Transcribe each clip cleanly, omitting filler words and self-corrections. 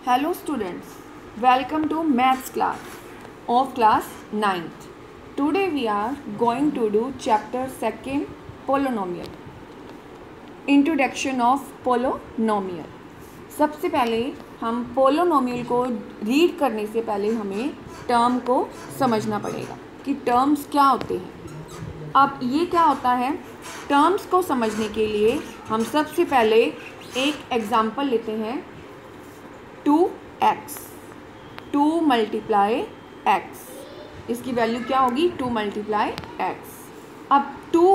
Hello students, welcome to maths class of class 9th. Today we are going to do chapter 2nd polynomial. Introduction of polynomial. सबसे पहले हम polynomial को read करने से पहले हमें टर्म को समझना पड़ेगा कि टर्म्स क्या होते हैं। अब ये क्या होता है, टर्म्स को समझने के लिए हम सबसे पहले एक एग्जांपल लेते हैं 2x, 2 मल्टीप्लाई x, इसकी वैल्यू क्या होगी 2 मल्टीप्लाई x। अब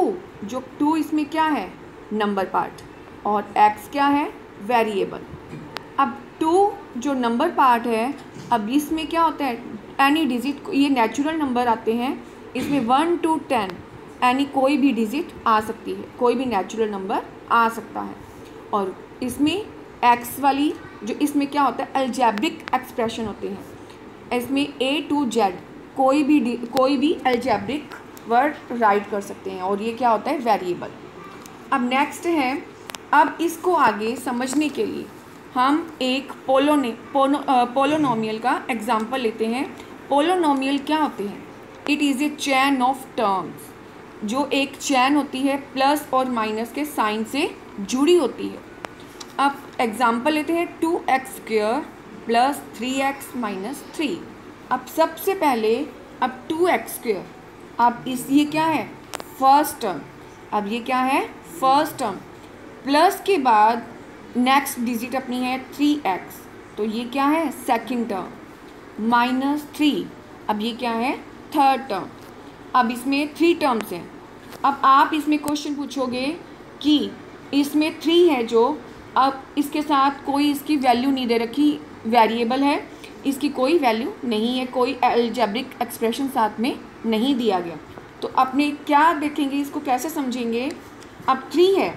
2 इसमें क्या है नंबर पार्ट और x क्या है वेरिएबल। अब 2 जो नंबर पार्ट है, अब इसमें क्या होता है एनी डिजिट, ये नेचुरल नंबर आते हैं, इसमें 1 to 10 एनी कोई भी डिजिट आ सकती है, कोई भी नेचुरल नंबर आ सकता है। और इसमें x वाली जो इसमें क्या होता है अलजेब्रिक एक्सप्रेशन होते हैं, इसमें A to Z कोई भी अलजेब्रिक वर्ड राइट कर सकते हैं और ये क्या होता है वेरिएबल। अब नेक्स्ट है, अब इसको आगे समझने के लिए हम एक पोलोनोमियल का एग्जांपल लेते हैं। पोलोनोमियल क्या होते हैं, it is a chain of terms, जो एक चैन होती है प्लस और माइनस के साइन से जुड़ी होती है। अब एग्जांपल लेते हैं 2x² प्लस 3x माइनस 3। अब सबसे पहले अब 2x², अब ये क्या है फर्स्ट टर्म, अब ये क्या है फर्स्ट टर्म, प्लस के बाद नेक्स्ट डिजिट अपनी है 3x, तो ये क्या है सेकंड टर्म, माइनस 3, अब ये क्या है थर्ड टर्म। अब इसमें 3 टर्म्स हैं। अब आप इसमें क्वेश्चन पूछोगे कि इसमें 3 है जो, अब इसके साथ कोई इसकी वैल्यू नहीं दे रखी, वेरिएबल है, इसकी कोई वैल्यू नहीं है, कोई अलजेब्रिक एक्सप्रेशन साथ में नहीं दिया गया, तो अपने क्या देखेंगे, इसको कैसे समझेंगे। अब 3 है,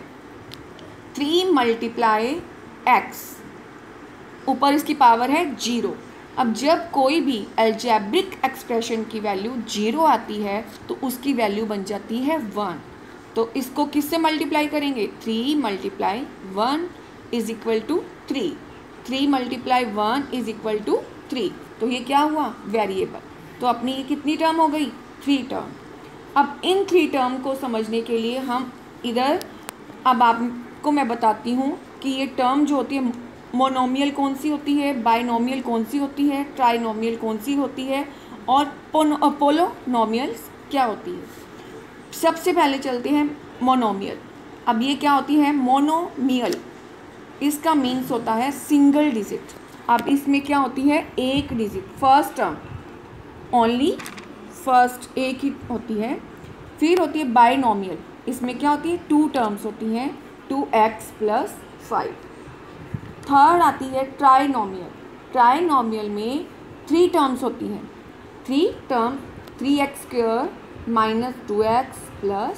3 मल्टीप्लाई x, ऊपर इसकी पावर है 0। अब जब कोई भी अलजेब्रिक एक्सप्रेशन की वैल्यू 0 आती है तो उसकी वैल्यू बन जाती है 1। तो इसको किससे मल्टीप्लाई करेंगे, 3 multiply 1 is equal to 3, 3 multiply 1 is equal to 3, तो ये क्या हुआ वेरिएबल। तो अपनी ये कितनी टर्म हो गई 3 टर्म। अब इन 3 टर्म को समझने के लिए हम इधर, अब आपको मैं बताती हूँ कि ये टर्म जो होती है मोनोमियल कौन सी होती है, बाइनोमियल कौन सी होती है, ट्राइनोमियल कौन सी होती है और पोलोनोमियल्स क्या होती है। सबसे पहले चलते हैं मोनोमियल। अब ये क्या होती है मोनोमियल, इसका मीन्स होता है सिंगल डिजिट। अब इसमें क्या होती है एक digit, first term only first एक ही होती है। फिर होती है बाइनोमियल, इसमें क्या होती है 2 टर्म्स होती हैं, 2x प्लस 5। थर्ड आती है ट्राइनोमियल, ट्राइनोमियल में 3 टर्म्स होती हैं, 3 term 3x² minus 2x plus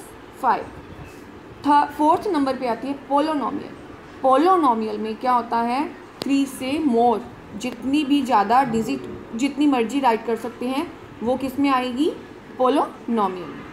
5। Fourth number पे आती है पोलोनोमियल, पोलोनोमियल में क्या होता है 3 से मोर, जितनी भी ज़्यादा डिजिट जितनी मर्जी राइट कर सकते हैं वो किस में आएगी पोलोनोमियल में।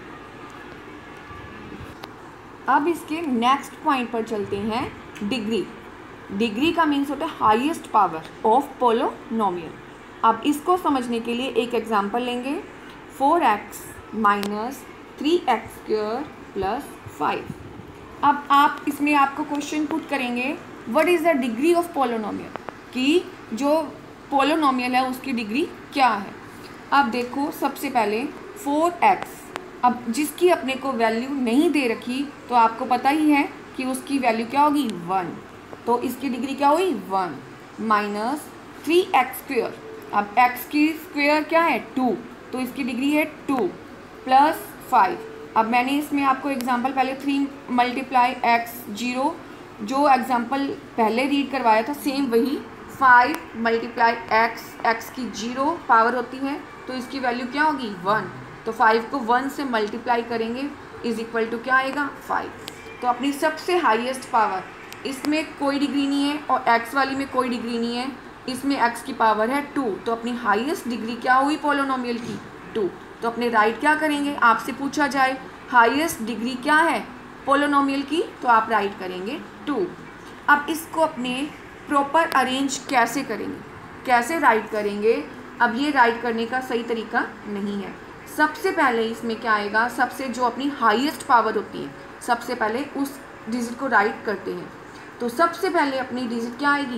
अब इसके नेक्स्ट पॉइंट पर चलते हैं डिग्री। डिग्री का मीन्स होता है हाईएस्ट पावर ऑफ पोलोनोमियल। अब इसको समझने के लिए एक एग्जांपल लेंगे, 4x माइनस 3x² प्लस 5। अब आप इसमें आपको क्वेश्चन पुट करेंगे what is the degree of polynomial, कि जो पोलोनोमियल है उसकी डिग्री क्या है। अब देखो सबसे पहले 4x, अब जिसकी अपने को वैल्यू नहीं दे रखी तो आपको पता ही है कि उसकी वैल्यू क्या होगी 1, तो इसकी डिग्री क्या हुई 1 माइनस 3x², अब x की स्क्वायर क्या है 2, तो इसकी डिग्री है 2 प्लस 5। अब मैंने इसमें आपको एग्जांपल पहले 3 मल्टीप्लाई x 0, जो एग्जांपल पहले रीड करवाया था सेम वही, 5 मल्टीप्लाई x की 0 पावर होती है तो इसकी वैल्यू क्या होगी 1, तो 5 को 1 से मल्टीप्लाई करेंगे इज इक्वल टू क्या आएगा 5। तो अपनी सबसे हाईएस्ट पावर, इसमें कोई डिग्री नहीं है और x वाली में कोई डिग्री नहीं है, इसमें x की पावर है 2, तो अपनी हाईएस्ट डिग्री क्या हुई पोलोनोमियल की 2। तो अपने राइट क्या करेंगे, आपसे पूछा जाए हाईएस्ट डिग्री क्या है पोलोनोमियल की, तो आप राइट करेंगे 2। अब इसको अपने प्रॉपर अरेंज कैसे करेंगे, कैसे राइट करेंगे, अब ये राइट करने का सही तरीका नहीं है। सबसे पहले इसमें क्या आएगा, सबसे जो अपनी हाईएस्ट पावर होती है सबसे पहले उस डिजिट को राइट करते हैं। तो सबसे पहले अपनी डिजिट क्या आएगी,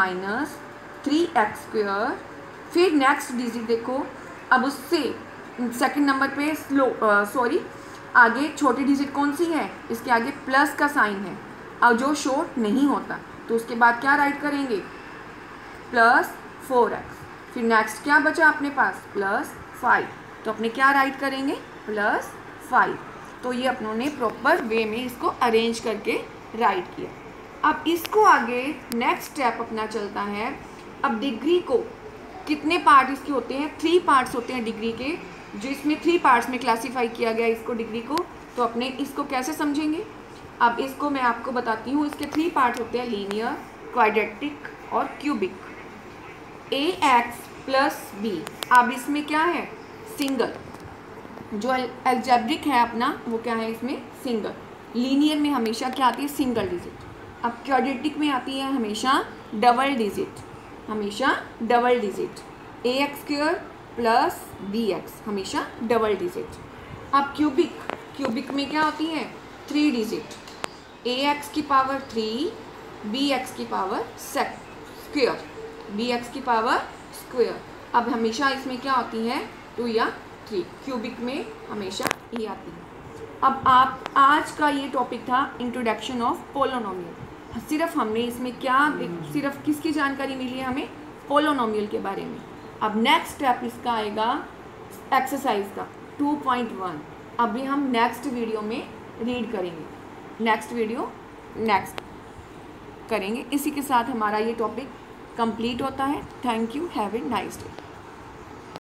-3x²। फिर नेक्स्ट डिजिट देखो, अब उससे सेकंड नंबर पे आगे छोटी डिजिट कौन सी है, इसके आगे प्लस का साइन है और जो शो नहीं होता, तो उसके बाद क्या राइट करेंगे, +4x। फिर नेक्स्ट क्या बचा अपने पास, +5, तो अपने क्या राइट करेंगे, +5। तो ये अपनों ने प्रॉपर वे में इसको अरेंज करके राइट किया। अब इसको आगे नेक्स्ट स्टेप अपना चलता है। अब डिग्री को कितने पार्ट इसके होते हैं, 3 पार्ट्स होते हैं डिग्री के, जो इसमें 3 पार्ट्स में क्लासीफाई किया गया इसको डिग्री को। तो अपने इसको कैसे समझेंगे, अब इसको मैं आपको बताती हूँ। इसके 3 पार्ट होते हैं, लीनियर, क्वाड्रेटिक और क्यूबिक। ax + b। अब इसमें क्या है, सिंगल। जो अलजेब्रिक है अपना वो क्या है, इसमें सिंगल। लीनियर में हमेशा क्या आती है, सिंगल डिजिट। अब क्वाड्रेटिक में आती है हमेशा डबल डिजिट, हमेशा डबल डिजिट। ax² + bx, हमेशा डबल डिजिट। अब क्यूबिक में क्या होती है, 3 डिजिट, ax⁻3 bx⁻²। अब हमेशा इसमें क्या होती है, 2 या 3। क्यूबिक में हमेशा ये आती है। अब आप आज का ये टॉपिक था इंट्रोडक्शन ऑफ पोलोनोमियल। सिर्फ हमने इसमें क्या सिर्फ किसकी जानकारी मिली है, हमें पोलोनोमियल के बारे में। अब नेक्स्ट स्टेप इसका आएगा एक्सरसाइज का 2.1। अभी हम नेक्स्ट वीडियो में रीड करेंगे, नेक्स्ट करेंगे। इसी के साथ हमारा ये टॉपिक कंप्लीट होता है। Thank you, have a nice day.